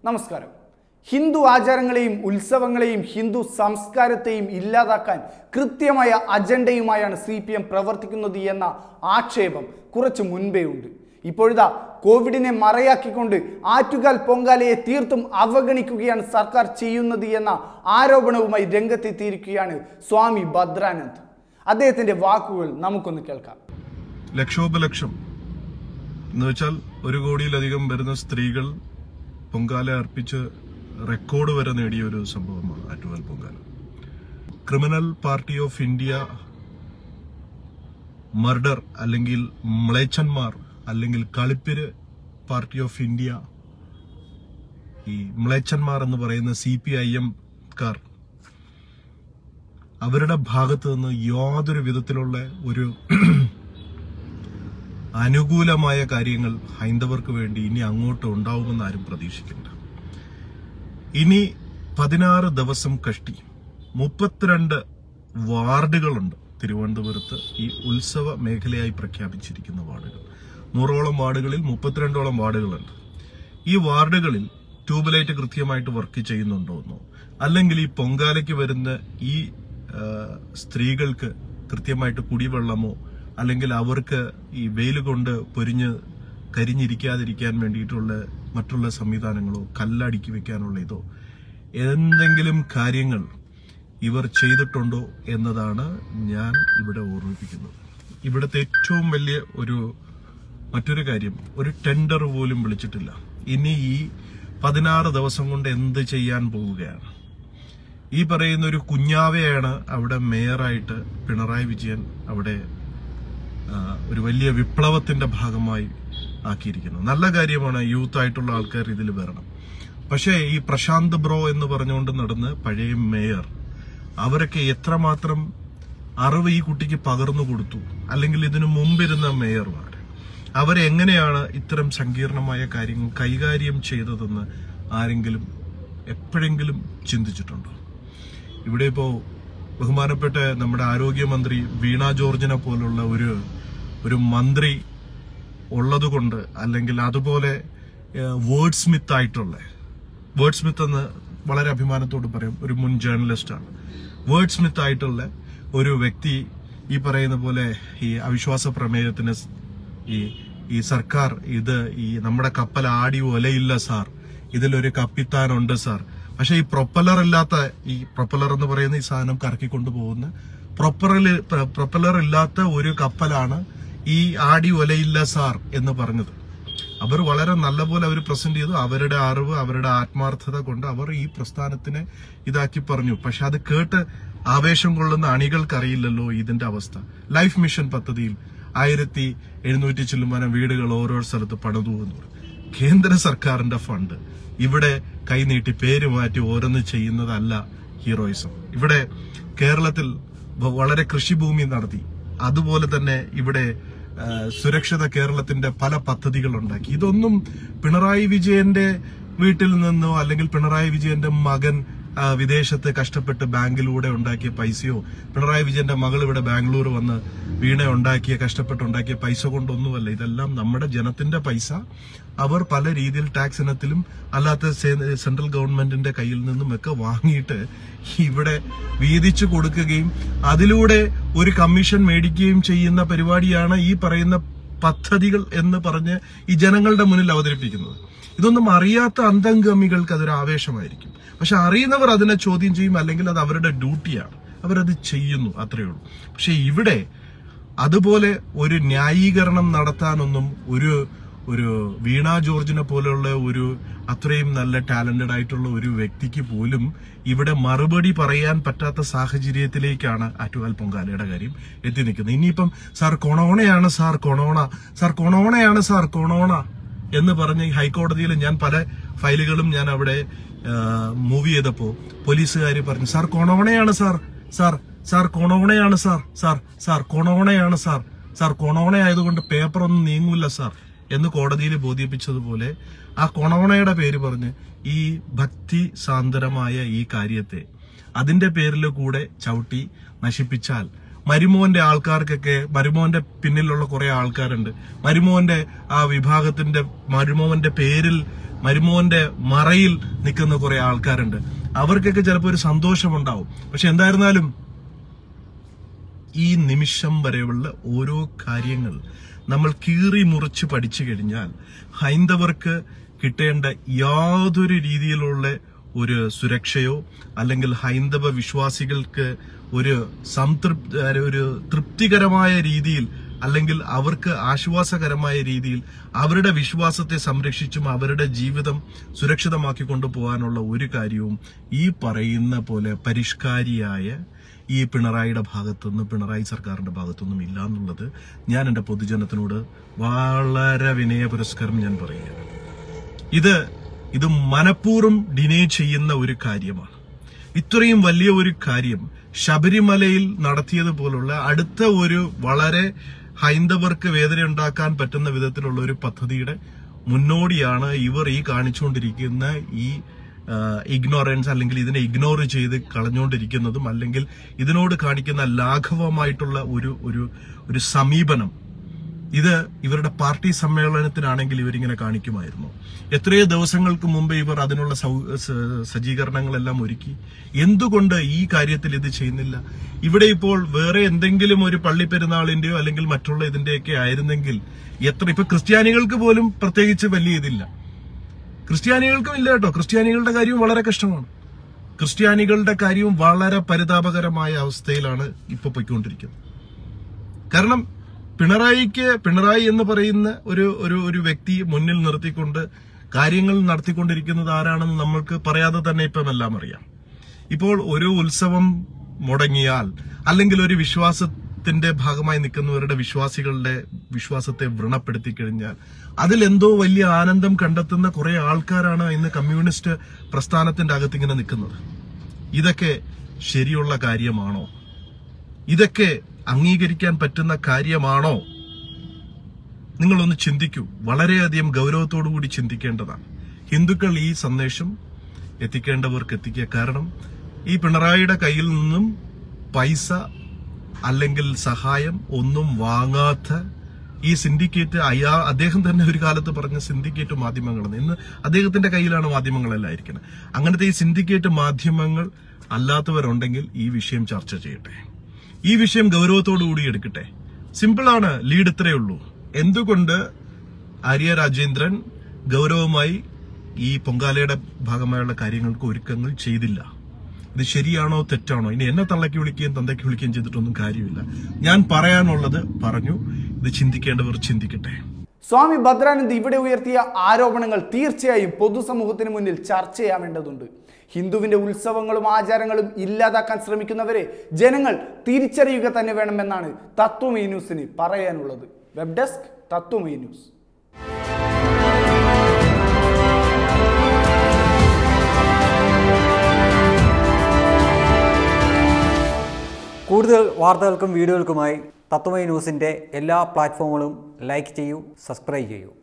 നമസ്കാരം. ഹിന്ദു ആചാരങ്ങളെയും ഉത്സവങ്ങളെയും ഹിന്ദു സംസ്കാരത്തെയും ഇല്ലാതാക്കാൻ കൃത്യമായ അജണ്ടയുമായാണ് CPM പ്രവർത്തിക്കുന്നത് എന്ന ആക്ഷേപം കുറച്ചു മുൻപേ ഉണ്ട്. ഇപ്പോഴിതാ കോവിഡിനെ മറയാക്കിക്കൊണ്ട് ആറ്റുകാൽ പൊങ്കാലയെ തീർത്തും അവഗണിക്കുകയാണ് സർക്കാർ ചെയ്യുന്നത് എന്ന ആരോപണവുമായി രംഗത്തെത്തിയിരിക്കുകയാണ് സ്വാമി ഭദ്രാനന്ദ്. അദ്ദേഹത്തിന്റെ വാക്കുകൾ നമുക്കൊന്ന് കേൾക്കാം. ലക്ഷോപലക്ഷം എന്ന് വെച്ചാൽ 1 കോടിയിലധികം വരുന്ന സ്ത്രീകൾ പൊങ്കാല അർപ്പിച്ച് റെക്കോർഡ് വരെ നേടിയ ഒരു സംഭവമാണ് Attukal Pongala. Criminal party of India murder അല്ലെങ്കിൽ മ്ലേച്ഛന്മാർ അല്ലെങ്കിൽ കളിപ്പിര് പാർട്ടി ഓഫ് ഇന്ത്യ, ഈ മ്ലേച്ഛന്മാർ എന്ന് പറയുന്ന CPIM കാർ, അവരുടെ ഭാഗത്ത് നിന്ന് യാതൊരു വിധത്തിലുള്ള ഒരു അനുകൂലമായ കാര്യങ്ങൾ ഹൈന്ദവർക്ക് വേണ്ടി ഇനി അങ്ങോട്ട് ഉണ്ടാവുമെന്ന് ആരും പ്രതീക്ഷിക്കണ്ട. ഇനി 16 ദിവസം കഷ്ടി 32 വാർഡുകളുണ്ട് തിരുവനന്തപുരത്ത്. ഈ ഉത്സവ മേഖലയായി പ്രഖ്യാപിച്ചിരിക്കുന്ന വാർഡുകൾ 100ഓളം വാർഡുകളിൽ 32ഓളം വാർഡുകളുണ്ട്. ഈ വാർഡുകളിൽ ട്യൂബ് ലൈറ്റ് കൃത്യമായിട്ട് വർക്ക് ചെയ്യുന്നുണ്ടോന്നോ, അല്ലെങ്കിൽ ഈ പൊങ്കാലയ്ക്ക് വരുന്ന ഈ സ്ത്രീകൾക്ക് കൃത്യമായിട്ട് കുടിവെള്ളമോ, അല്ലെങ്കിൽ അവർക്ക് ഈ വെയിൽ കൊണ്ട് പൊരിഞ്ഞ് കരിഞ്ഞിരിക്കാതിരിക്കാൻ വേണ്ടിയിട്ടുള്ള മറ്റുള്ള സംവിധാനങ്ങളോ, കല്ലടുക്കി വെക്കാനുള്ള ഇതോ എന്തെങ്കിലും കാര്യങ്ങൾ ഇവർ ചെയ്തിട്ടുണ്ടോ എന്നതാണ് ഞാൻ ഇവിടെ ഓർമ്മിപ്പിക്കുന്നത്. ഇവിടുത്തെ ഏറ്റവും വലിയ മറ്റൊരു കാര്യം, ഒരു ടെൻഡർ പോലും വിളിച്ചിട്ടില്ല. ഇനി ഈ 16 ദിവസം കൊണ്ട് എന്ത് ചെയ്യാൻ പോവുകയാണ്? ഈ പറയുന്ന ഒരു കുഞ്ഞാവയാണ് അവിടെ മേയറായിട്ട് പിണറായി വിജയൻ അവിടെ ഒരു വലിയ വിപ്ലവത്തിന്റെ ഭാഗമായി ആക്കിയിരിക്കുന്നത്. നല്ല കാര്യമാണ്, യൂത്ത് ആയിട്ടുള്ള ആൾക്കാർ ഇതിൽ വരണം. പക്ഷേ ഈ പ്രശാന്ത് ബ്രോ എന്ന് പറഞ്ഞുകൊണ്ട് നടന്ന് പഴയ മേയർ, അവരൊക്കെ എത്രമാത്രം അറിവ് ഈ കുട്ടിക്ക് പകർന്നു കൊടുത്തു, അല്ലെങ്കിൽ ഇതിനു മുമ്പിരുന്ന മേയർമാർ അവരെങ്ങനെയാണ് ഇത്തരം സങ്കീർണമായ കാര്യങ്ങൾ കൈകാര്യം ചെയ്തതെന്ന് ആരെങ്കിലും എപ്പോഴെങ്കിലും ചിന്തിച്ചിട്ടുണ്ടോ? ഇവിടെ ഇപ്പോ ബഹുമാനപ്പെട്ട നമ്മുടെ ആരോഗ്യമന്ത്രി വീണ ജോർജിനെ പോലുള്ള ഒരു മന്ത്രി ഉള്ളതുകൊണ്ട്, അല്ലെങ്കിൽ അതുപോലെ വേർഡ് സ്മിത്ത് എന്ന് വളരെ അഭിമാനത്തോട് പറയും, ഒരു മുൻ ജേർണലിസ്റ്റാണ്. വേർഡ് സ്മിത്ത് ആയിട്ടുള്ള ഒരു വ്യക്തി ഈ പറയുന്ന പോലെ ഈ അവിശ്വാസ പ്രമേയത്തിന് ഈ സർക്കാർ ഈ നമ്മുടെ കപ്പൽ ആടി ഒലയില്ല സാർ, ഇതിലൊരു കപ്പിത്താനുണ്ട് സാർ, പക്ഷെ ഈ പ്രൊപ്പലർ എന്ന് പറയുന്ന ഈ സാധനം കറക്കിക്കൊണ്ടു പോകുന്ന പ്രൊപ്പലർ ഇല്ലാത്ത ഒരു കപ്പലാണ് ഈ ആടി ഒലയില്ല സാർ എന്ന് പറഞ്ഞത്. അവർ വളരെ നല്ലപോലെ അവർ പ്രസന്റ് ചെയ്തു. അവരുടെ അറിവ്, അവരുടെ ആത്മാർത്ഥത കൊണ്ട് അവർ ഈ പ്രസ്ഥാനത്തിനെ ഇതാക്കി പറഞ്ഞു. പക്ഷെ അത് കേട്ട് ആവേശം കൊള്ളുന്ന അണികൾക്കറിയില്ലല്ലോ ഇതിന്റെ അവസ്ഥ. ലൈഫ് മിഷൻ പദ്ധതിയിൽ 1700 ചില്ലുമാനം വീടുകൾ ഓരോ സ്ഥലത്ത് പണിതു എന്ന് പറയും. കേന്ദ്ര സർക്കാരിന്റെ ഫണ്ട് ഇവിടെ കൈനീട്ടി പേര് മാറ്റി ഓരോന്ന് ചെയ്യുന്നതല്ല ഹീറോയിസം. ഇവിടെ കേരളത്തിൽ വളരെ കൃഷിഭൂമി നടത്തി, അതുപോലെ തന്നെ ഇവിടെ സുരക്ഷിത കേരളത്തിന്റെ പല പദ്ധതികൾ ഉണ്ടാക്കി. ഇതൊന്നും പിണറായി വിജയന്റെ വീട്ടിൽ നിന്നോ, അല്ലെങ്കിൽ പിണറായി വിജയന്റെ മകൻ വിദേശത്ത് കഷ്ടപ്പെട്ട് ബാങ്കിലൂടെ ഉണ്ടാക്കിയ പൈസയോ, പിണറായി വിജയന്റെ മകൾ ഇവിടെ ബാംഗ്ലൂർ വന്ന് കഷ്ടപ്പെട്ടുണ്ടാക്കിയ പൈസ കൊണ്ടൊന്നുമല്ല. ഇതെല്ലാം നമ്മുടെ ജനത്തിന്റെ പൈസ അവർ പല രീതിയിൽ ടാക്സ് ഇനത്തിലും അല്ലാത്ത സെൻട്രൽ ഗവൺമെന്റിന്റെ കയ്യിൽ നിന്നും ഒക്കെ വാങ്ങിയിട്ട് ഇവിടെ വീതിച്ചു കൊടുക്കുകയും അതിലൂടെ ഒരു കമ്മീഷൻ മേടിക്കുകയും ചെയ്യുന്ന പരിപാടിയാണ് ഈ പറയുന്ന പദ്ധതികൾ എന്ന് പറഞ്ഞ് ഈ ജനങ്ങളുടെ മുന്നിൽ അവതരിപ്പിക്കുന്നത്. ഇതൊന്നും അറിയാത്ത അന്തംഗമികൾക്ക് അതൊരു ആവേശമായിരിക്കും. പക്ഷെ അറിയുന്നവർ അതിനെ ചോദ്യം ചെയ്യും, അല്ലെങ്കിൽ അത് അവരുടെ ഡ്യൂട്ടിയാണ്, അവരത് ചെയ്യുന്നു, അത്രയേ ഉള്ളൂ. പക്ഷെ ഇവിടെ അതുപോലെ ഒരു ന്യായീകരണം നടത്താനൊന്നും ഒരു വീണ ജോർജിനെ പോലെയുള്ള അത്രയും നല്ല ടാലന്റഡ് ആയിട്ടുള്ള ഒരു വ്യക്തിക്ക് പോലും ഇവിടെ മറുപടി പറയാൻ പറ്റാത്ത സാഹചര്യത്തിലേക്കാണ് ആറ്റുകാൽ പൊങ്കാലയുടെ കാര്യം എത്തി നിൽക്കുന്നത്. ഇനിയിപ്പം സാർ കൊണോണയാണ് സാർ കൊണോണ എന്ന് പറഞ്ഞ് ഹൈക്കോടതിയിൽ ഞാൻ പല ഫയലുകളും ഞാൻ അവിടെ മൂവ് ചെയ്തപ്പോ പോലീസുകാർ പറഞ്ഞു, സാർ കൊണോണയാണ് സാർ കൊണോണ ആയതുകൊണ്ട് പേപ്പറൊന്നും നീങ്ങൂല സാർ എന്ന് കോടതിയിൽ ബോധിപ്പിച്ചതുപോലെ ആ കൊണോണയുടെ പേര് പറഞ്ഞ് ഈ ഭക്തി സാന്ദ്രമായ ഈ കാര്യത്തെ അതിന്റെ പേരിൽ കൂടെ ചവിട്ടി നശിപ്പിച്ചാൽ മരുമോന്റെ ആൾക്കാർക്കൊക്കെ, മരുമോന്റെ പിന്നിലുള്ള കുറെ ആൾക്കാരുണ്ട്, മരുമോന്റെ ആ വിഭാഗത്തിന്റെ മരുമോന്റെ പേരിൽ മരുമോന്റെ മറയിൽ നിൽക്കുന്ന കുറെ ആൾക്കാരുണ്ട്. അവർക്കൊക്കെ ചിലപ്പോൾ ഒരു സന്തോഷമുണ്ടാവും. പക്ഷെ എന്തായിരുന്നാലും ഈ നിമിഷം വരെയുള്ള ഓരോ കാര്യങ്ങൾ നമ്മൾ കീറി മുറിച്ച് പഠിച്ചു കഴിഞ്ഞാൽ ഹൈന്ദവർക്ക് കിട്ടേണ്ട യാതൊരു രീതിയിലുള്ള ഒരു സുരക്ഷയോ അല്ലെങ്കിൽ ഹൈന്ദവ വിശ്വാസികൾക്ക് ഒരു തൃപ്തികരമായ രീതിയിൽ അല്ലെങ്കിൽ അവർക്ക് ആശ്വാസകരമായ രീതിയിൽ അവരുടെ വിശ്വാസത്തെ സംരക്ഷിച്ചും അവരുടെ ജീവിതം സുരക്ഷിതമാക്കി കൊണ്ടുപോകാനുള്ള ഒരു കാര്യവും ഈ പറയുന്ന പോലെ പരിഷ്കാരിയായ ഈ പിണറായിയുടെ ഭാഗത്തുനിന്ന് പിണറായി സർക്കാരിന്റെ ഭാഗത്തുനിന്നും ഇല്ല എന്നുള്ളത് ഞാൻ എന്റെ പൊതുജനത്തിനോട് വളരെ വിനയപുരസ്കാരം ഞാൻ പറയുകയാണ്. ഇത് മനഃപൂർവ്വം ഡിനേ ചെയ്യുന്ന ഒരു കാര്യമാണ്. ഇത്രയും വലിയ ഒരു കാര്യം ശബരിമലയിൽ നടത്തിയതുപോലുള്ള അടുത്ത ഒരു വളരെ ഹൈന്ദവർക്ക് വേദനയുണ്ടാക്കാൻ പറ്റുന്ന വിധത്തിലുള്ള ഒരു പദ്ധതിയുടെ മുന്നോടിയാണ് ഇവർ ഈ കാണിച്ചുകൊണ്ടിരിക്കുന്ന ഈ ഇഗ്നോറൻസ്, അല്ലെങ്കിൽ ഇതിനെ ഇഗ്നോർ ചെയ്ത് കളഞ്ഞുകൊണ്ടിരിക്കുന്നതും അല്ലെങ്കിൽ ഇതിനോട് കാണിക്കുന്ന ലാഘവമായിട്ടുള്ള ഒരു സമീപനം. ഇത് ഇവരുടെ പാർട്ടി സമ്മേളനത്തിനാണെങ്കിൽ ഇവരിങ്ങനെ കാണിക്കുമായിരുന്നു. എത്രയോ ദിവസങ്ങൾക്ക് മുമ്പ് ഇവർ അതിനുള്ള സജ്ജീകരണങ്ങളെല്ലാം ഒരുക്കി. എന്തുകൊണ്ട് ഈ കാര്യത്തിൽ ഇത് ചെയ്യുന്നില്ല? ഇവിടെ ഇപ്പോൾ വേറെ എന്തെങ്കിലും ഒരു പള്ളി പെരുന്നാളിന്റെയോ അല്ലെങ്കിൽ മറ്റുള്ള ഇതിന്റെയൊക്കെ ആയിരുന്നെങ്കിൽ ഇപ്പൊ ക്രിസ്ത്യാനികൾക്ക് പോലും പ്രത്യേകിച്ച് വലിയ ഇതില്ല. ക്രിസ്ത്യാനികൾക്കും ഇല്ല കേട്ടോ. ക്രിസ്ത്യാനികളുടെ കാര്യവും വളരെ കഷ്ടമാണ്. ക്രിസ്ത്യാനികളുടെ കാര്യവും വളരെ പരിതാപകരമായ അവസ്ഥയിലാണ് ഇപ്പൊ പോയിക്കൊണ്ടിരിക്കുന്നത്. കാരണം പിണറായി എന്ന് പറയുന്ന ഒരു വ്യക്തി മുന്നിൽ നിർത്തിക്കൊണ്ട് കാര്യങ്ങൾ നടത്തിക്കൊണ്ടിരിക്കുന്നത് ആരാണെന്ന് നമ്മൾക്ക് പറയാതെ തന്നെ ഇപ്പം എല്ലാം അറിയാം. ഇപ്പോൾ ഒരു ഉത്സവം മുടങ്ങിയാൽ അല്ലെങ്കിൽ ഒരു വിശ്വാസത്തിന്റെ ഭാഗമായി നിൽക്കുന്നവരുടെ വിശ്വാസികളുടെ വിശ്വാസത്തെ വ്രണപ്പെടുത്തി കഴിഞ്ഞാൽ അതിലെന്തോ വലിയ ആനന്ദം കണ്ടെത്തുന്ന കുറെ ആൾക്കാരാണ് ഇന്ന് കമ്മ്യൂണിസ്റ്റ് പ്രസ്ഥാനത്തിന്റെ അകത്തിങ്ങനെ നിൽക്കുന്നത്. ഇതൊക്കെ ശരിയുള്ള കാര്യമാണോ? ഇതൊക്കെ അംഗീകരിക്കാൻ പറ്റുന്ന കാര്യമാണോ? നിങ്ങളൊന്ന് ചിന്തിക്കൂ. വളരെയധികം ഗൗരവത്തോടുകൂടി ചിന്തിക്കേണ്ടതാണ്. ഹിന്ദുക്കൾ ഈ സന്ദേശം എത്തിക്കേണ്ടവർക്ക് എത്തിക്കുക. കാരണം ഈ പിണറായിയുടെ കയ്യിൽ നിന്നും പൈസ അല്ലെങ്കിൽ സഹായം ഒന്നും വാങ്ങാത്ത ഈ സിൻഡിക്കേറ്റ് അദ്ദേഹം തന്നെ ഒരു കാലത്ത് പറഞ്ഞ സിൻഡിക്കേറ്റ് മാധ്യമങ്ങളെന്ന്, ഇന്ന് അദ്ദേഹത്തിന്റെ കയ്യിലാണ് മാധ്യമങ്ങളെല്ലാം ഇരിക്കുന്നത്. അങ്ങനത്തെ ഈ സിൻഡിക്കേറ്റ് മാധ്യമങ്ങൾ അല്ലാത്തവരുണ്ടെങ്കിൽ ഈ വിഷയം ചർച്ച ചെയ്യട്ടെ. ഈ വിഷയം ഗൗരവത്തോടുകൂടി എടുക്കട്ടെ. സിമ്പിളാണ്. ലീഡ് ഇത്രയേ ഉള്ളൂ. എന്തുകൊണ്ട് ആര്യ രാജേന്ദ്രൻ ഗൗരവമായി ഈ പൊങ്കാലയുടെ ഭാഗമായുള്ള കാര്യങ്ങൾക്ക് ഒരുക്കങ്ങൾ ചെയ്തില്ല? ഇത് ശരിയാണോ തെറ്റാണോ? ഇനി എന്നെ തള്ളക്കി വിളിക്കുകയും തന്തയ്ക്ക് വിളിക്കുകയും ചെയ്തിട്ടൊന്നും കാര്യമില്ല. ഞാൻ പറയാനുള്ളത് പറഞ്ഞു. ഇത് ചിന്തിക്കേണ്ടവർ ചിന്തിക്കട്ടെ. സ്വാമി ഭദ്രാനന്ദ് ഇവിടെ ഉയർത്തിയ ആരോപണങ്ങൾ തീർച്ചയായും പൊതുസമൂഹത്തിന് മുന്നിൽ ചർച്ച ചെയ്യാവേണ്ടതുണ്ട്. ഹിന്ദുവിന്റെ ഉത്സവങ്ങളും ആചാരങ്ങളും ഇല്ലാതാക്കാൻ ശ്രമിക്കുന്നവരെ ജനങ്ങൾ തിരിച്ചറിയുക തന്നെ വേണമെന്നാണ് തത്വമയി ന്യൂസിന് പറയാനുള്ളത്. Web desk Tatwamayi news. കൂടുതൽ വാർത്തകൾക്കും വീഡിയോകൾക്കുമായി തത്വമയി ന്യൂസിൻ്റെ എല്ലാ പ്ലാറ്റ്ഫോമുകളും ലൈക്ക് ചെയ്യൂ, സബ്സ്ക്രൈബ് ചെയ്യൂ.